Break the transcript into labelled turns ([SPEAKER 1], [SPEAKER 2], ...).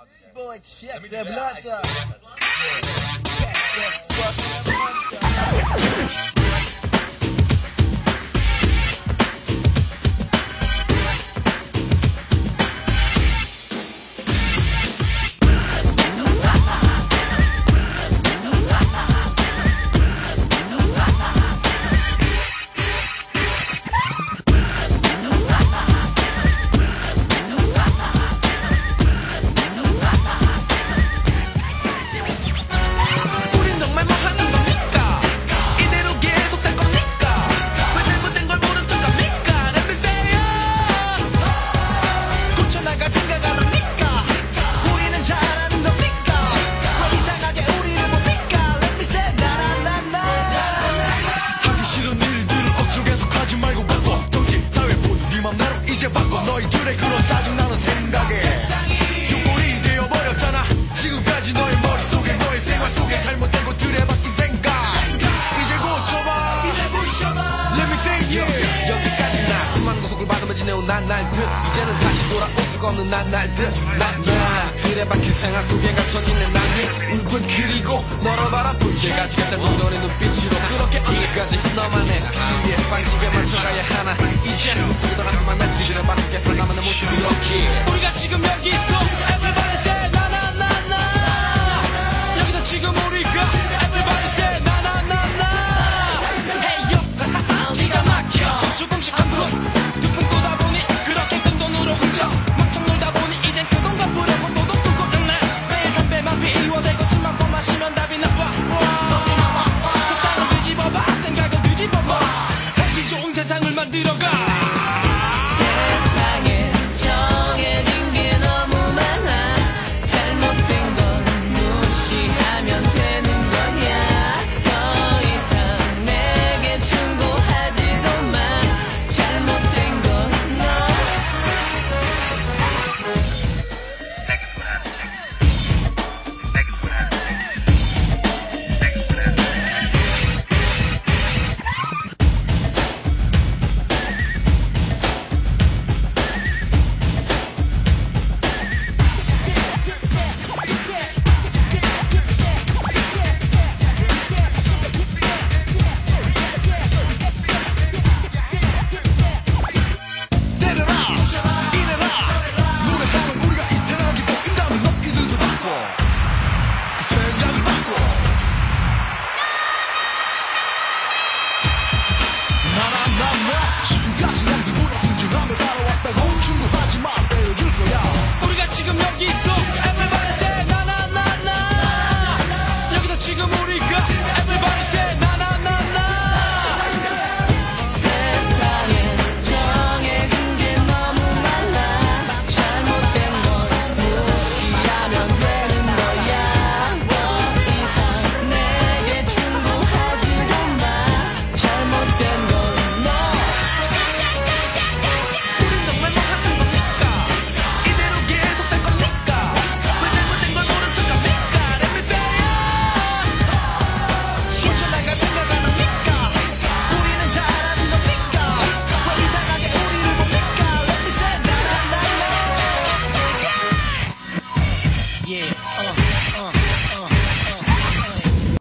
[SPEAKER 1] Boy, check their bloods up.
[SPEAKER 2] 너희들의 그런 짜증나는 생각에 유골이 되어버렸잖아. 지금까지 너의 머릿속에 너의 생활 속에 잘못된 것들에 바뀐 생각 이제 고쳐봐. Let me say yeah.
[SPEAKER 3] 여기까지나 수많은 구속을 받으며 지내온 날들 이제는 다시 돌아올 수가 없는 날들 틀에 박힌 생활 속에 갇혀진 내 나의 울분 그리고 너를 바라볼게 가시가 잡는 너의 눈빛으로 그렇게 언제까지 너만의 비위의 방식에 맞춰가야 하나. 이제 누구도 가슴만 날지들은 밖에서 나만의 모습 이렇게 우리가 지금 여기 있어. Everybody say 나나나나. 여기서 지금 우리가 Everybody say 나나나나. Hey yo 네가 막혀 조금씩 한 푼 두 푼 쏘다 보니 그렇게 큰 돈으로 훔쳐 막창 놀다 보니 이젠 그 돈 갚으려고 또도 끊고 있네. 매일 담배만 피워대고 술만 더 마시면 답이 나와. 세상을 뒤집어봐 생각을 뒤집어봐 살기 좋은 세상을 만들어가.
[SPEAKER 4] 세상에 정해진 게 너무 많아. 잘못된 건 무시하면 되는 거야. 더 이상 내게 충고하지도 마. 잘못된 건 너.
[SPEAKER 2] 때려라 이래라 노래하면 우리가 이 세상이 보인다면 너희들도 바꿔 그 생각을 바꿔. 나나나나 지금까지 남들보다 순진하며 살아왔다고 충고하지 마. 빼어줄 거야.
[SPEAKER 3] 우리가 지금 여기 있어.